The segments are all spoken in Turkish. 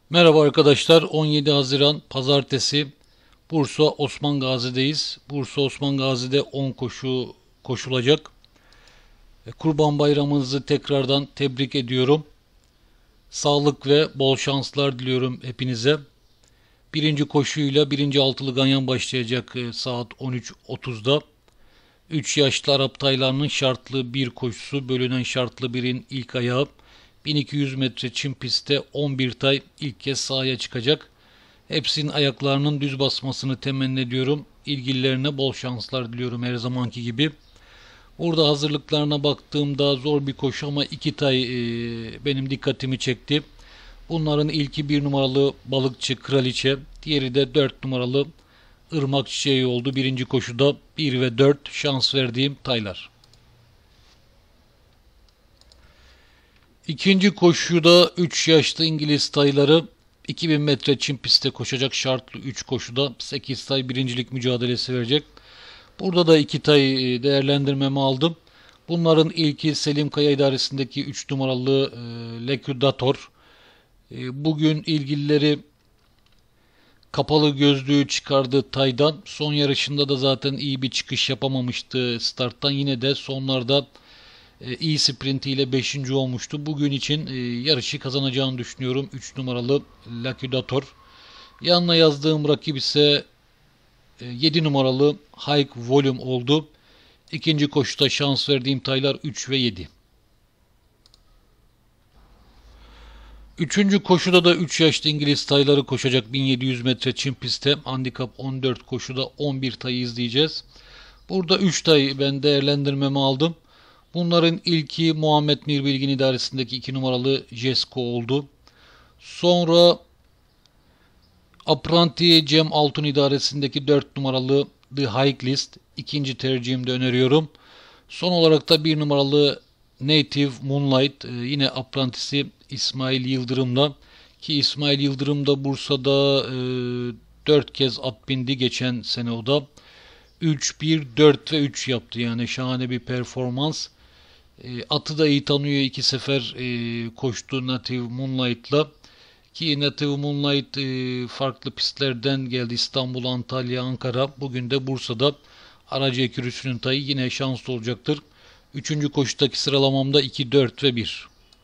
Merhaba arkadaşlar. 17 Haziran Pazartesi Bursa Osman Gazi'deyiz. Bursa Osman Gazi'de 10 koşu koşulacak. Kurban Bayramınızı tekrardan tebrik ediyorum. Sağlık ve bol şanslar diliyorum hepinize. Birinci koşuyla birinci altılı ganyan başlayacak saat 13.30'da. 3 yaşlı Arap taylarının şartlı bir koşusu, bölünen şartlı birin ilk ayağı. 1200 metre çim pistte 11 tay ilk kez sahaya çıkacak. Hepsinin ayaklarının düz basmasını temenni ediyorum. İlgililerine bol şanslar diliyorum her zamanki gibi. Burada hazırlıklarına baktığımda zor bir koşu ama iki tay benim dikkatimi çekti. Bunların ilki bir numaralı Balıkçı Kraliçe, diğeri de 4 numaralı Irmak Çiçeği oldu. Birinci koşuda 1 ve 4 şans verdiğim taylar. İkinci koşuda 3 yaşlı İngiliz tayları 2000 metre çim pistte koşacak şartlı 3 koşuda 8 tay birincilik mücadelesi verecek. Burada da 2 tay değerlendirmemi aldım. Bunların ilki Selim Kaya idaresindeki 3 numaralı Leküdator. Bugün ilgilileri kapalı gözlüğü çıkardı taydan. Son yarışında da zaten iyi bir çıkış yapamamıştı starttan. Yine de sonlarda iyi sprintiyle 5. olmuştu. Bugün için yarışı kazanacağını düşünüyorum. 3 numaralı Laküdator. Yanına yazdığım rakip ise 7 numaralı High Volume oldu. İkinci koşuda şans verdiğim taylar 3 ve 7. Üçüncü koşuda da 3 yaşlı İngiliz tayları koşacak 1700 metre çim pistte. Handikap 14 koşuda 11 tayı izleyeceğiz. Burada 3 tay ben değerlendirmemi aldım. Bunların ilki Muhammed Mir Bilgin idaresindeki 2 numaralı Jesko oldu. Sonra Apranti Cem Altun idaresindeki 4 numaralı The High List ikinci tercihimde öneriyorum. Son olarak da 1 numaralı Native Moonlight yine aprantisi İsmail Yıldırım'la, ki İsmail Yıldırım da Bursa'da 4 kez at bindi geçen sene o da. 3, 1, 4 ve 3 yaptı, yani şahane bir performans. Atı da iyi tanıyor, 2 sefer koştu Native Moonlight'la. Ki Native Moonlight farklı pistlerden geldi, İstanbul, Antalya, Ankara. Bugün de Bursa'da aracı ekürüsünün tayı yine şanslı olacaktır. Üçüncü koşudaki sıralamamda 2, 4 ve 1.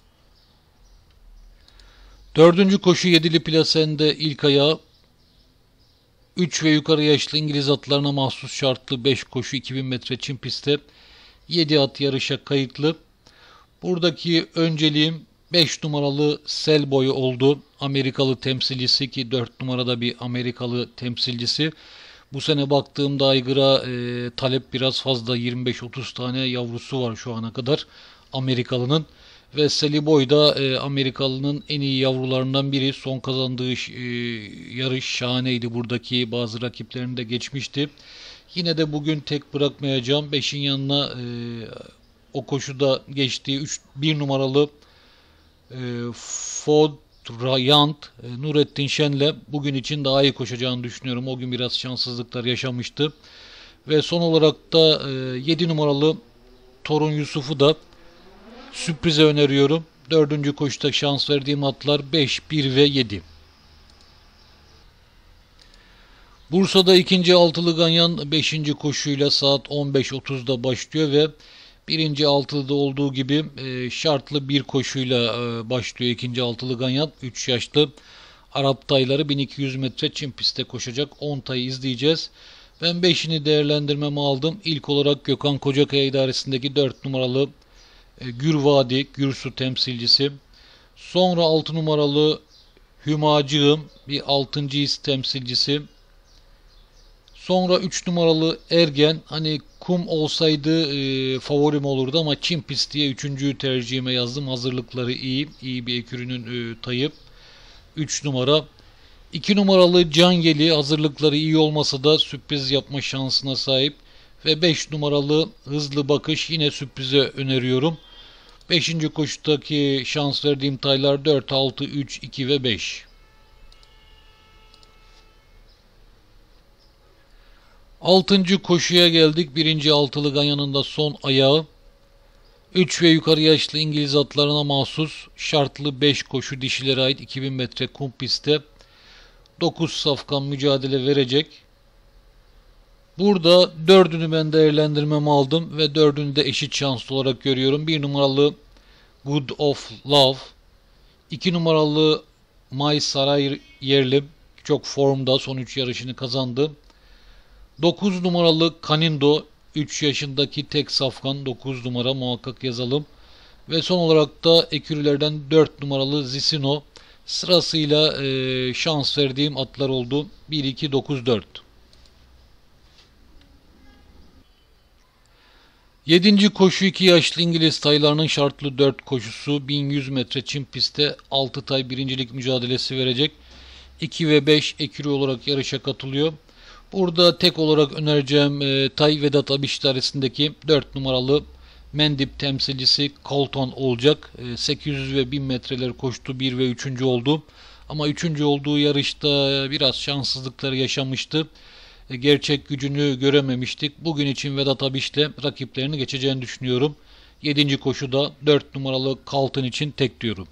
Dördüncü koşu yedili plasende ilk ayağı 3 ve yukarı yaşlı İngiliz atlarına mahsus şartlı 5 koşu 2000 metre çim pistte 7 at yarışa kayıtlı. Buradaki önceliğim 5 numaralı Selboy oldu. Amerikalı temsilcisi, ki 4 numarada bir Amerikalı temsilcisi. Bu sene baktığımda aygıra talep biraz fazla. 25-30 tane yavrusu var şu ana kadar Amerikalının. Ve Seliboy da Amerikalı'nın en iyi yavrularından biri. Son kazandığı yarış şahaneydi. Buradaki bazı rakiplerini de geçmişti. Yine de bugün tek bırakmayacağım. 5'in yanına o koşuda geçtiği 1 numaralı Fodrayant Nurettin Şen'le bugün için daha iyi koşacağını düşünüyorum. O gün biraz şanssızlıklar yaşamıştı. Ve son olarak da 7 numaralı Torun Yusuf'u da sürprize öneriyorum. Dördüncü koşuda şans verdiğim atlar 5, 1 ve 7. Bursa'da ikinci altılı ganyan 5. koşuyla saat 15.30'da başlıyor ve birinci altılıda olduğu gibi şartlı bir koşuyla başlıyor ikinci altılı ganyan. 3 yaşlı Arap tayları 1200 metre çim pistte koşacak. 10 tayı izleyeceğiz. Ben 5'ini değerlendirmeme aldım. İlk olarak Gökhan Kocakaya idaresindeki 4 numaralı Gürvadi, Gürsu temsilcisi. Sonra 6 numaralı Hümacığım, bir 6. his temsilcisi. Sonra 3 numaralı Ergen, hani kum olsaydı favorim olurdu ama çim pist diye 3. tercihime yazdım. Hazırlıkları iyi. İyi bir ekürünün tayı. 3 numara. 2 numaralı Cangeli, hazırlıkları iyi olmasa da sürpriz yapma şansına sahip. Ve 5 numaralı Hızlı Bakış, yine sürprize öneriyorum. 5. koşudaki şans verdiğim taylar 4, 6, 3, 2 ve 5. Altıncı koşuya geldik. Birinci altılı ganyanın da son ayağı. 3 ve yukarı yaşlı İngiliz atlarına mahsus şartlı 5 koşu dişilere ait 2000 metre kum pistte 9 safkan mücadele verecek. Burada dördünü ben değerlendirmeme aldım ve dördünü de eşit şanslı olarak görüyorum. 1 numaralı Good of Love, 2 numaralı My Saray Yerli çok formda, son 3 yarışını kazandı. 9 numaralı Canindo, 3 yaşındaki tek safkan, 9 numara muhakkak yazalım. Ve son olarak da ekürülerden 4 numaralı Zisino sırasıyla şans verdiğim atlar oldu. 1, 2, 9, 4. 7. koşu 2 yaşlı İngiliz taylarının şartlı 4 koşusu 1100 metre çim pistte 6 tay birincilik mücadelesi verecek. 2 ve 5 ekürü olarak yarışa katılıyor. Burada tek olarak önereceğim Tay Vedat Abiş idaresindeki 4 numaralı Mendip temsilcisi Colton olacak. 800 ve 1000 metreler koştu. 1 ve 3. oldu. Ama 3. olduğu yarışta biraz şanssızlıkları yaşamıştı. Gerçek gücünü görememiştik. Bugün için Vedat Abiş'le rakiplerini geçeceğini düşünüyorum. 7. koşuda 4 numaralı Colton için tek diyorum.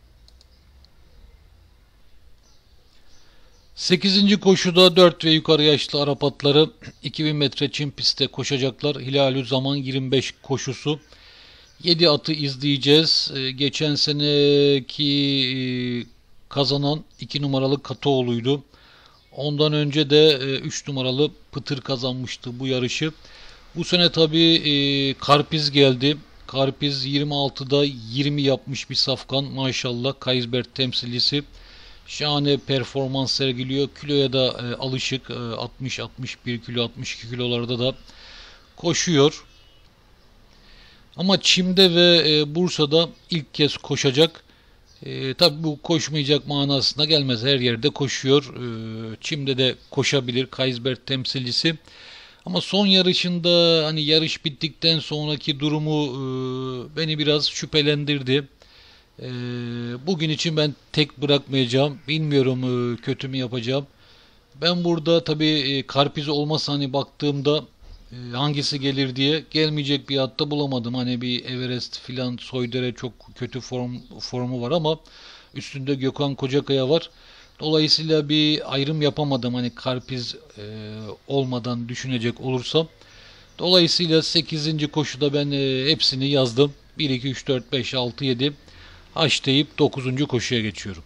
8. koşuda 4 ve yukarı yaşlı Arap atları 2000 metre çim pistte koşacaklar. Hilalü Zaman 25 koşusu. 7 atı izleyeceğiz. Geçen seneki kazanan 2 numaralı Katoğlu'ydu. Ondan önce de 3 numaralı Pıtır kazanmıştı bu yarışı. Bu sene tabi Karpiz geldi. Karpiz 26'da 20 yapmış bir safkan maşallah. Kaysbert temsilcisi. Şahane performans sergiliyor. Kiloya da alışık. 60-61 kilo, 62 kilolarda da koşuyor. Ama çimde ve Bursa'da ilk kez koşacak. Tabi bu koşmayacak manasına gelmez. Her yerde koşuyor. Çimde de koşabilir. Kaysbert temsilcisi. Ama son yarışında hani yarış bittikten sonraki durumu beni biraz şüphelendirdi. Bugün için ben tek bırakmayacağım. Bilmiyorum kötü mü yapacağım. Ben burada tabii Karpiz olmasa hani baktığımda hangisi gelir diye gelmeyecek bir atta bulamadım. Hani bir Everest filan Soydere çok kötü formu var ama üstünde Gökhan Kocakaya var. Dolayısıyla bir ayrım yapamadım hani Karpiz olmadan düşünecek olursam. Dolayısıyla 8. koşuda ben hepsini yazdım. 1, 2, 3, 4, 5, 6, 7 H deyip 9. koşuya geçiyorum.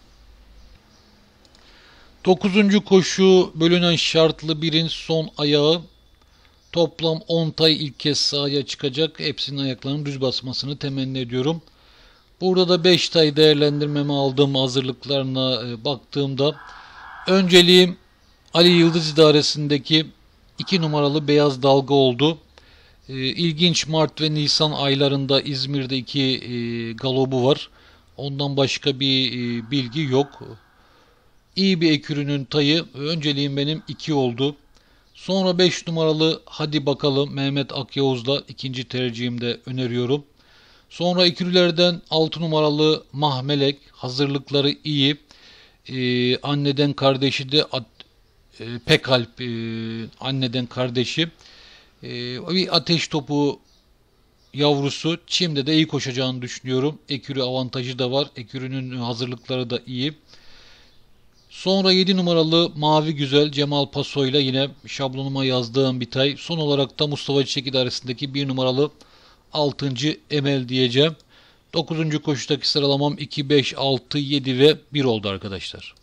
9. koşu bölünen şartlı birin son ayağı. Toplam 10 tay ilk kez sahaya çıkacak. Hepsinin ayaklarının düz basmasını temenni ediyorum. Burada da 5 tay değerlendirmemi aldığım hazırlıklarına baktığımda önceliğim Ali Yıldız idaresindeki 2 numaralı Beyaz Dalga oldu. İlginç Mart ve Nisan aylarında İzmir'de 2 galobu var. Ondan başka bir bilgi yok. İyi bir ekürünün tayı. Önceliğim benim 2 oldu. Sonra 5 numaralı Hadi Bakalım Mehmet Akyavuz'la ikinci tercihimde öneriyorum. Sonra ekürülerden 6 numaralı Mahmelek hazırlıkları iyi. Anneden kardeşi de Pekalp anneden kardeşi. Bir ateş topu yavrusu. Çim'de de iyi koşacağını düşünüyorum. Ekürü avantajı da var. Ekürünün hazırlıkları da iyi. Sonra 7 numaralı Mavi Güzel Cemal Paso ile yine şablonuma yazdığım bir tay. Son olarak da Mustafa Çiçek idaresindeki 1 numaralı 6. Emel diyeceğim. 9. koşudaki sıralamam 2, 5, 6, 7 ve 1 oldu arkadaşlar.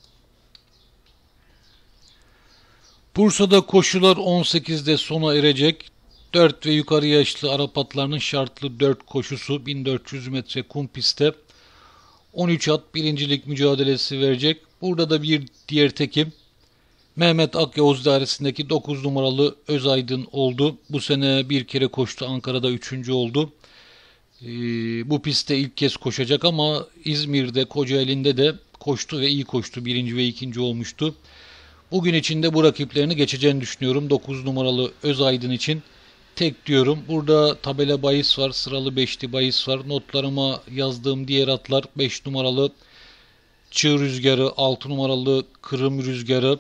Bursa'da koşular 18'de sona erecek. 4 ve yukarı yaşlı Arap atlarının şartlı 4 koşusu 1400 metre kum pistte 13 at birincilik mücadelesi verecek. Burada da bir diğer tekim Mehmet Akyavuz dairesindeki 9 numaralı Özaydın oldu. Bu sene bir kere koştu. Ankara'da 3. oldu. Bu pistte ilk kez koşacak ama İzmir'de, Kocaeli'nde de koştu ve iyi koştu. 1. ve 2. olmuştu. Bugün içinde bu rakiplerini geçeceğini düşünüyorum. 9 numaralı Özaydın için tek diyorum. Burada tabela bahis var. Sıralı 5'li bahis var. Notlarıma yazdığım diğer atlar 5 numaralı Çığ Rüzgarı, 6 numaralı Kırım Rüzgarı,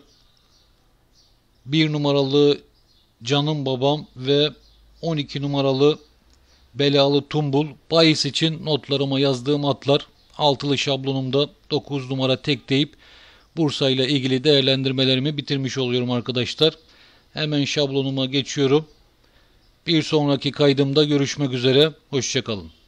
1 numaralı Canım Babam ve 12 numaralı Belalı Tumbul. Bahis için notlarıma yazdığım atlar. Altılı şablonumda 9 numara tek deyip Bursa ile ilgili değerlendirmelerimi bitirmiş oluyorum arkadaşlar. Hemen şablonuma geçiyorum. Bir sonraki kaydımda görüşmek üzere. Hoşça kalın.